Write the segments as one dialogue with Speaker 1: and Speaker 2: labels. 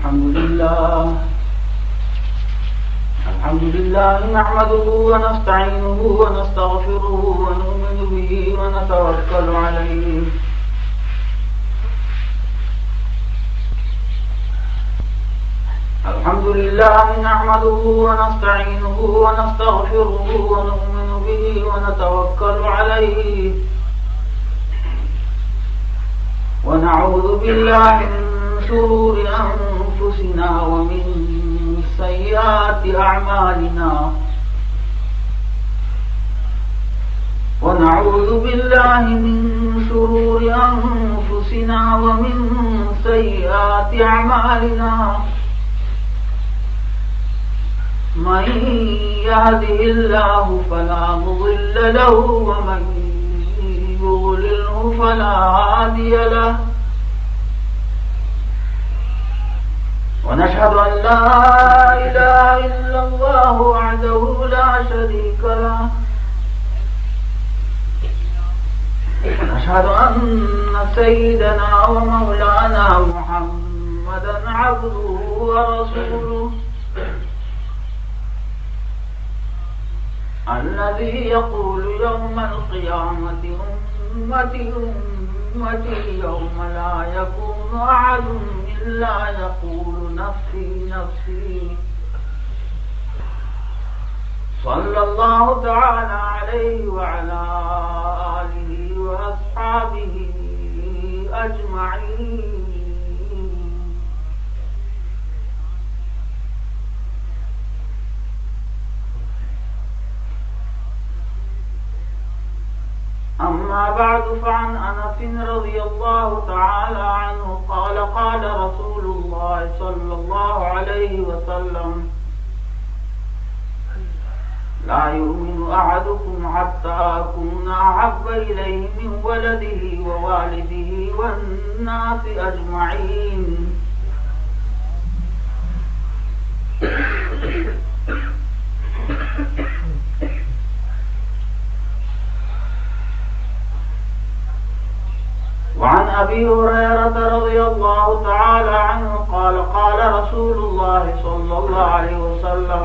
Speaker 1: الحمد لله نحمده ونستعينه ونستغفره ونؤمن به ونتوكل عليه الحمد لله نحمده ونستعينه ونستغفره ونؤمن به ونتوكل عليه ونعوذ بالله من شرور أنفسنا ومن سيئات أعمالنا ونعوذ بالله من شرور أنفسنا ومن سيئات أعمالنا من يهده الله فلا مضل له ومن يضلله فلا هادي له ونشهد أن لا إله إلا الله وحده لا شريك له ونشهد أن سيدنا ومولانا محمدا عبده ورسوله الذي يقول يوم القيامة أمتي أمتي يوم لا يكون أحد إلا يقول نفسي نفسي صلى الله تعالى عليه وعلى آله وأصحابه أجمعين أما بعد فعن أنس رضي الله تعالى عنه قال قال رسول الله صلى الله عليه وسلم لا يؤمن أحدكم حتى أكون أحب إليه من ولده ووالده والناس أجمعين وعن أبي هريرة رضي الله تعالى عنه قال قال رسول الله صلى الله عليه وسلم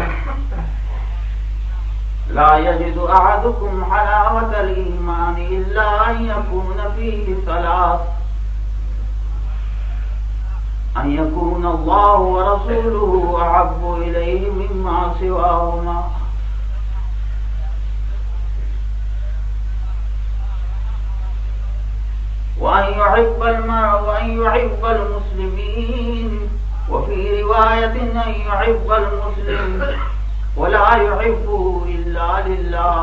Speaker 1: لا يجد أحدكم حلاوة الإيمان إلا أن يكون فيه ثلاث أن يكون الله ورسوله أحب إليه مما سواهما وأن يحب المرء وأن يحب المسلمين وفي رواية أن يحب المسلم ولا يحبه إلا لله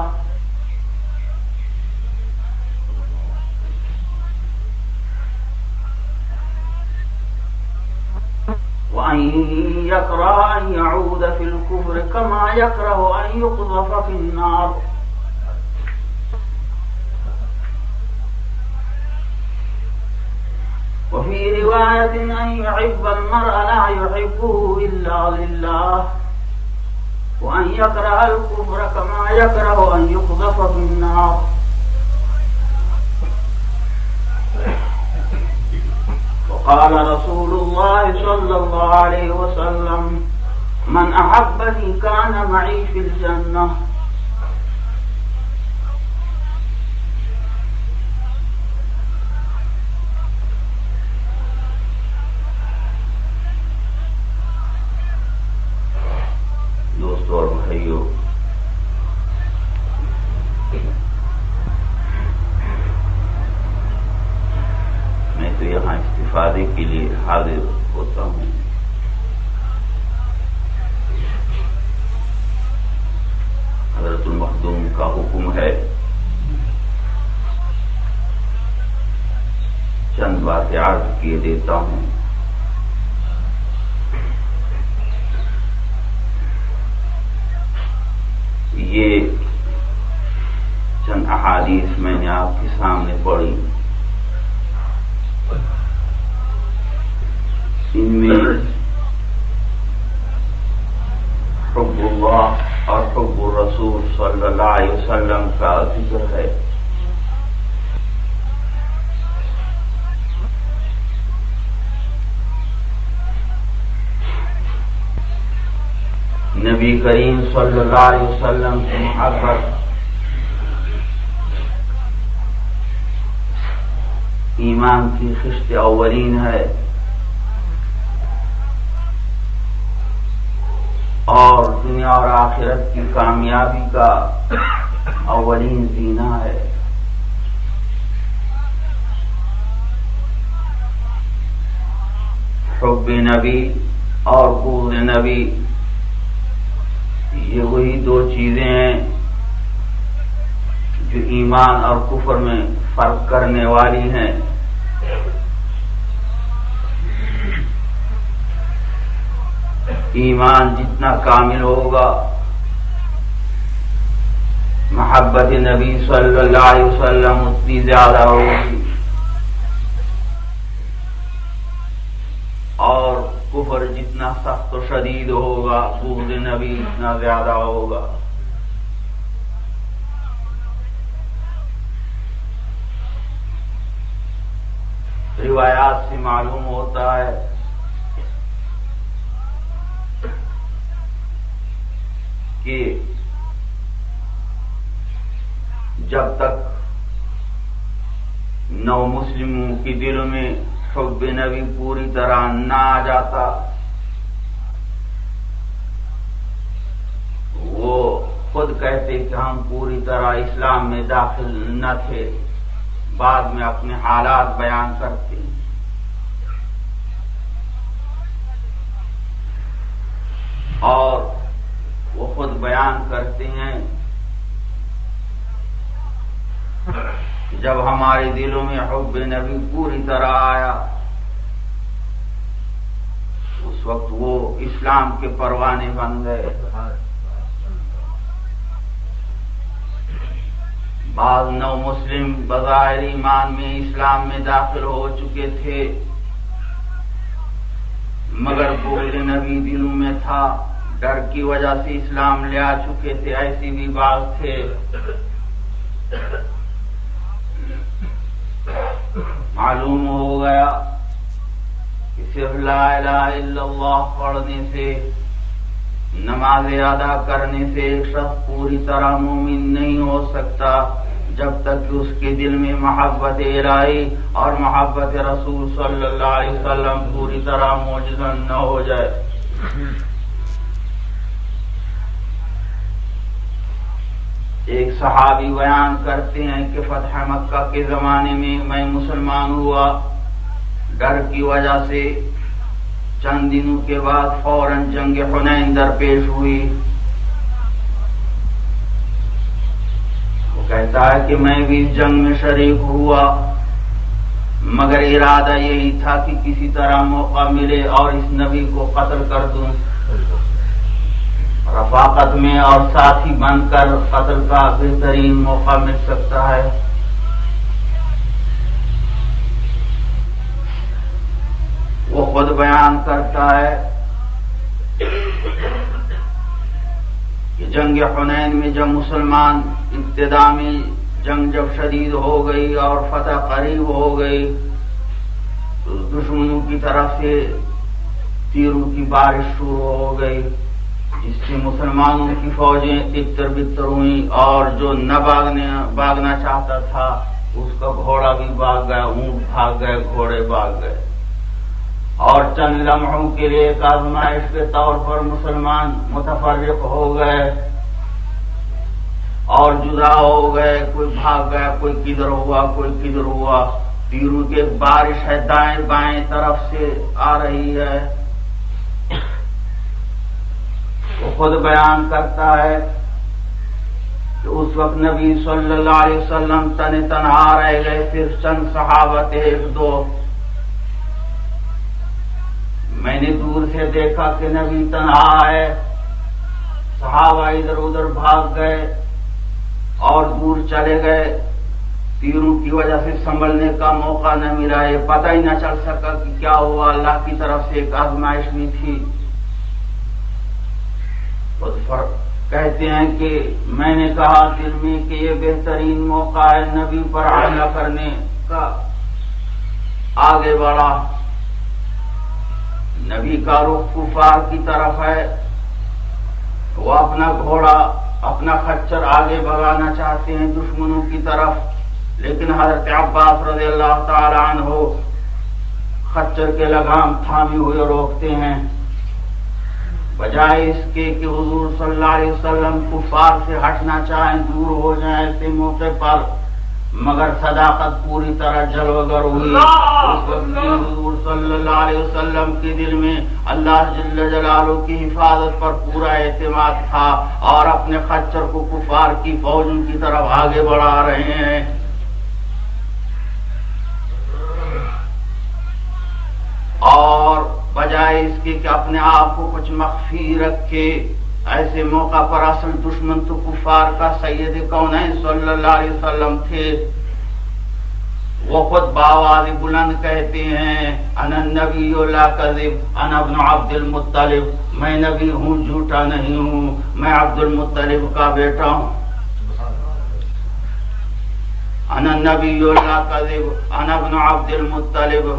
Speaker 1: وأن يكره أن يعود في الكفر كما يكره أن يقذف في النار وفي رواية أن يحب المرء لا يحبه إلا لله وأن يكره الكفر كما يكره أن يقذف في النار وقال رسول الله صلى الله عليه وسلم من أحبني كان معي في الجنة
Speaker 2: اور بھائیوں، میں تو یہاں استفادے کے لیے حاضر ہوتا ہوں۔ حضرت المخدوم کا حکم ہے، چند باتیں عرض کیے دیتا ہوں۔ یہ چند احادیث میں نے آپ کے سامنے پڑھی، ان میں حب اللہ اور حب الرسول صلی اللہ علیہ وسلم کا ذکر ہے۔ نبی کریم صلی اللہ علیہ وسلم کی محبت ایمان کی خشت اولین ہے اور دنیا اور آخرت کی کامیابی کا اولین زینہ ہے۔ حب نبی اور بغض نبی یہ وہی دو چیزیں ہیں جو ایمان اور کفر میں فرق کرنے والی ہیں۔ ایمان جتنا کامل ہوگا محبت نبی صلی اللہ علیہ وسلم اتنی زیادہ ہوگی، اور کفر جتنا سخت و شدید ہوگا بغض نبی اتنا زیادہ ہوگا۔ روایات سے معلوم ہوتا ہے کہ جب تک نو مسلموں کے دلوں میں حب نبی پوری طرح نہ آ جاتا وہ خود کہتے کہ ہم پوری طرح اسلام میں داخل نہ تھے، بعد میں اپنے حالات بیان کرتے ہیں۔ اور وہ خود بیان کرتے ہیں جب ہمارے دلوں میں حب نبی پوری طرح آیا اس وقت وہ اسلام کے پروانے بن گئے۔ بعض نو مسلم بظاہر ایمان میں اسلام میں داخل ہو چکے تھے مگر بغض نبی دلوں میں تھا، ڈر کی وجہ سے اسلام لے آ چکے تھے، ایسی بھی بعض تھے۔ معلوم ہو گیا کہ صرف لا الہ الا اللہ پڑھنے سے، نماز ادا کرنے سے ایک شخص پوری طرح مومن نہیں ہو سکتا جب تک کہ اس کے دل میں محبت الہی اور محبت رسول صلی اللہ علیہ وسلم پوری طرح موجزن نہ ہو جائے۔ ایک صحابی بیان کرتے ہیں کہ فتح مکہ کے زمانے میں مسلمان ہوا، ڈر کی وجہ سے چند دنوں کے بعد فوراً جنگ حنین درپیش ہوئی۔ وہ کہتا ہے کہ میں بھی اس جنگ میں شریک ہوا مگر ارادہ یہی تھا کہ کسی طرح موقع ملے اور اس نبی کو قتل کر دوں، رفاقت میں اور ساتھی بن کر قتل کا بہترین موقع مل سکتا ہے۔ وہ خود بیان کرتا ہے کہ جنگ حنین میں جب مسلمان ابتدا میں جنگ جب شدید ہو گئی اور فتح قریب ہو گئی تو دشمنوں کی طرف سے تیروں کی بارش شروع ہو گئی جس سے مسلمانوں کی فوجیں تبتر بتر ہوئیں، اور جو نہ بھاگنا چاہتا تھا اس کا گھوڑا بھی بھاگ گیا، اونٹ بھاگ گئے، گھوڑے بھاگ گئے، اور چند لمحوں کے لیے ایک آزمائش کے طور پر مسلمان متفرق ہو گئے اور جدا ہو گئے، کوئی بھاگ گیا، کوئی کدھر ہوا، کوئی کدھر ہوا۔ تیروں کی ایک بارش ہے دائیں بائیں طرف سے آ رہی ہے۔ وہ خود بیان کرتا ہے کہ اس وقت نبی صلی اللہ علیہ وسلم تنہا رہ گئے، صرف چند صحابہ تھے، ایک دو۔ میں نے دور سے دیکھا کہ نبی تنہا ہے، صحابہ ادھر ادھر بھاگ گئے اور دور چلے گئے، تیروں کی وجہ سے سنبھلنے کا موقع نہ ملا، یہ پتہ ہی نہ چل سکا کہ کیا ہوا، اللہ کی طرف سے ایک آزمائش بھی تھی۔ کہتے ہیں کہ میں نے کہا دل میں کہ یہ بہترین موقع ہے نبی پر حملہ کرنے کا، آگے بڑھا، نبی کا رخ کفار کی طرف ہے، وہ اپنا گھوڑا اپنا خچر آگے بھگانا چاہتے ہیں دشمنوں کی طرف، لیکن حضرت عباس رضی اللہ تعالی عنہ خچر کے لگام تھامے ہوئے روکتے ہیں، بجائے اس کے کہ حضور صلی اللہ علیہ وسلم کفار سے ہٹنا چاہیں، دور ہو جائیں ایسے موقع پر، مگر صداقت پوری طرح جلوگر ہوئی۔ اس وقت حضور صلی اللہ علیہ وسلم کے دل میں اللہ جل جلالہ کی حفاظت پر پورا اعتماد تھا، اور اپنے خچر کو کفار کی فوجوں کی طرف آگے بڑھا رہے ہیں۔ اور بجائے اس کے کہ اپنے آپ کو کچھ مخفی رکھے، ایسے موقع پر اصل دشمن تو کفار کا سید کونین صلی اللہ علیہ وسلم تھے، وہ خود بآواز بلند کہتے ہیں انا النبی لا کذب انا ابن عبد المطلب، میں نبی ہوں جھوٹا نہیں ہوں، میں عبد المطلب کا بیٹا ہوں۔ انا النبی لا کذب انا ابن عبد المطلب۔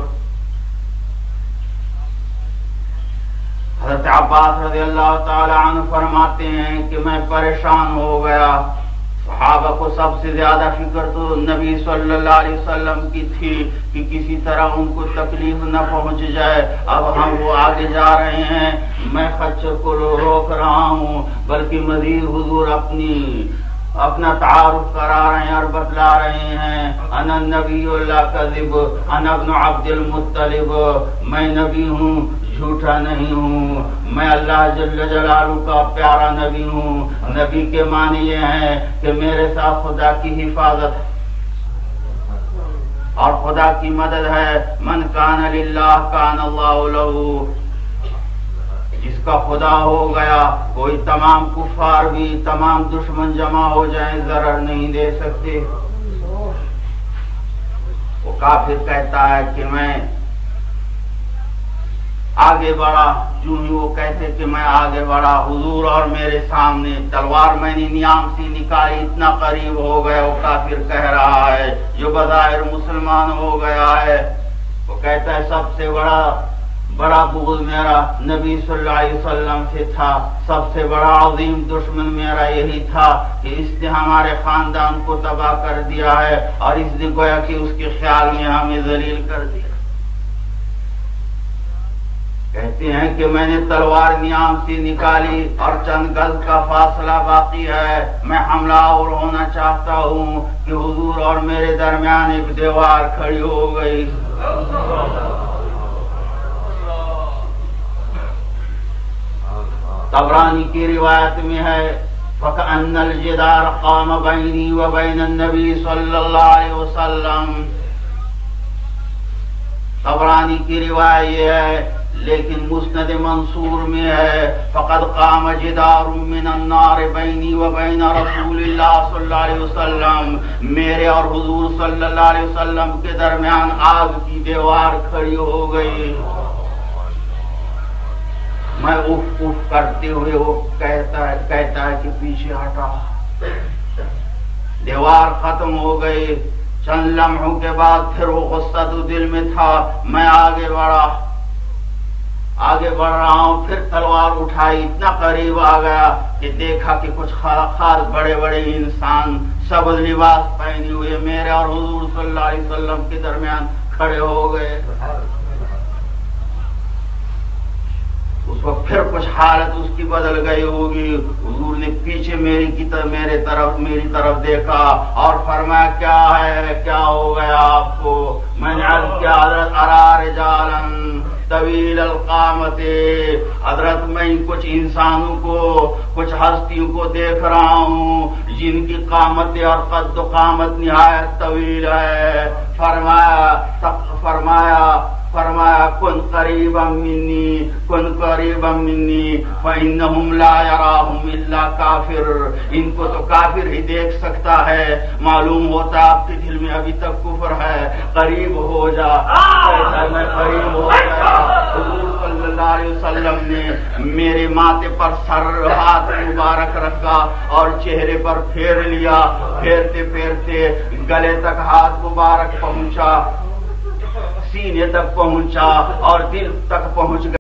Speaker 2: حضرت عباس رضی اللہ تعالی عنہ فرماتے ہیں کہ میں پریشان ہو گیا، صحابہ کو سب سے زیادہ فکر تو نبی صلی اللہ علیہ وسلم کی تھی کہ کسی طرح ان کو تکلیف نہ پہنچ جائے، اب ہم وہ آگے جا رہے ہیں، میں خچر کو روک رہا ہوں، بلکہ مزید حضور اپنا تعارف کرا رہے ہیں اور بتلا رہے ہیں انا النبی لا کذب انا ابن عبد المطلب، میں نبی ہوں جھوٹا نہیں ہوں، میں اللہ جل جلالہ کا پیارا نبی ہوں۔ نبی کے معنی یہ ہیں کہ میرے ساتھ خدا کی حفاظت اور خدا کی مدد ہے، من کان للہ کان اللہ لہ، جس کا خدا ہو گیا کوئی تمام کفار بھی تمام دشمن جمع ہو جائیں ضرر نہیں دے سکتے۔ وہ کافر کہتا ہے کہ میں آگے بڑھا، جو ہی وہ کہتے کہ میں آگے بڑھا، حضور اور میرے سامنے تلوار میں نے نیام سے نکالی، اتنا قریب ہو گیا، وہ کافر کہہ رہا ہے جو بظاہر مسلمان ہو گیا ہے، وہ کہتا ہے سب سے بڑا بغض میرا نبی صلی اللہ علیہ وسلم سے تھا، سب سے بڑا عظیم دشمن میرا یہی تھا کہ اس نے ہمارے خاندان کو تباہ کر دیا ہے، اور اس نے گویا کہ اس کے خیال میں ہمیں ذلیل کر دیا۔ کہتے ہیں کہ میں نے تلوار نیام سے نکالی اور چند گز کا فاصلہ باقی ہے، میں حملہ آور ہونا چاہتا ہوں کہ حضور اور میرے درمیان ایک دیوار کھڑی ہو گئی۔ طبرانی کی روایت میں ہے فَكَأَنَّ الْجِدَارَ قَامَ بَيْنِي وَبَيْنَ النَّبِيِّ صلی اللہ علیہ وسلم۔ طبرانی کی روایت یہ ہے، لیکن مسند منصور میں ہے فقد قام جدار من النار بینی و بین رسول اللہ صلی اللہ علیہ وسلم، میرے اور حضور صلی اللہ علیہ وسلم کے درمیان آگ کی دیوار کھڑی ہو گئی۔ میں اف اف کرتے ہوئے وہ کہتا ہے کہ پیچھے ہٹا، دیوار ختم ہو گئی۔ چند لمحوں کے بعد پھر وہ غصہ تو دل میں تھا، میں آگے بڑھ رہا ہوں، پھر تلوار اٹھائی، اتنا قریب آ گیا کہ دیکھا کہ کچھ خاص بڑے بڑے انسان سبز لباس پہنے ہوئے میرے اور حضور صلی اللہ علیہ وسلم کے درمیان کھڑے ہو گئے۔ اس وقت پھر کچھ حالت اس کی بدل گئی ہوگی، حضور نے پیچھے میری طرف دیکھا اور فرمایا کیا ہو گیا آپ کو؟ میں نے عرض کیا حضرت ارا رجالا طویل القامت، حضرت میں کچھ انسانوں کو کچھ ہستیوں کو دیکھ رہا ہوں جن کی قامت اور قد و قامت نہایت طویل ہے۔ فرمایا کن قریبا منی فإنہم لا یراہم الا کافر، ان کو تو کافر ہی دیکھ سکتا ہے، معلوم ہوتا آپ کے دل میں ابھی تک کفر ہے، قریب ہو جا۔ میں قریب ہو گیا، حضور صلی اللہ علیہ وسلم نے میرے ماتھے پر ہاتھ مبارک رکھا اور چہرے پر پھیر لیا، پھیرتے گلے تک ہاتھ مبارک پہنچا، سینے تک پہنچا اور دل تک پہنچ گیا۔